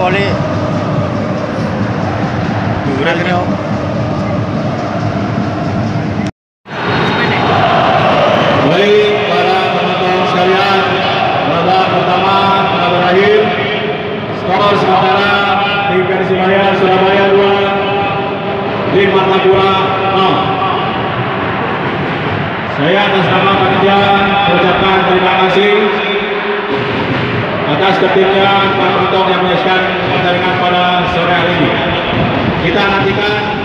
Oli. Duran ini om. Baik para penonton sekalian, laga pertama telah berakhir. Skor sementara tim Persibaya Surabaya 2, tim Martapura 0. Saya atas nama panitia mengucapkan terima kasih atas ketimnya para penonton yang menyaksikan pertandingan pada sore hari ini. Kita nantikan